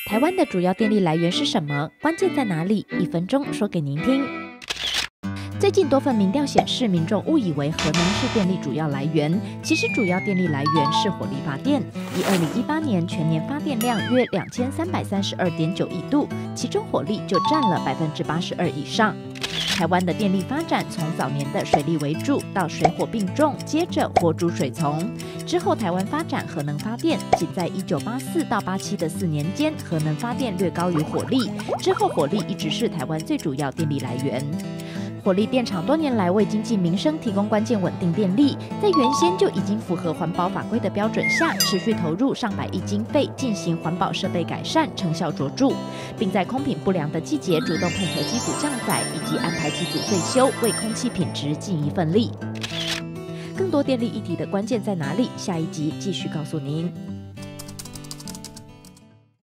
台湾的主要电力来源是什么？关键在哪里？1分钟说给您听。最近多份民调显示，民众误以为核能是电力主要来源，其实主要电力来源是火力发电。以2018年全年发电量约2332.9亿度，其中火力就占了82%以上。台湾的电力发展从早年的水力为主，到水火并重，接着火煮水从。之后台湾发展核能发电，仅在1984到87的4年间，核能发电略高于火力。之后火力一直是台湾最主要电力来源。火力电厂多年来为经济民生提供关键稳定电力，在原先就已经符合环保法规的标准下，持续投入上百亿经费进行环保设备改善，成效卓著，并在空品不良的季节主动配合机组降载，以及安排机组岁修，为空气品质尽一份力。更多电力议题的关键在哪里？下一集继续告诉您。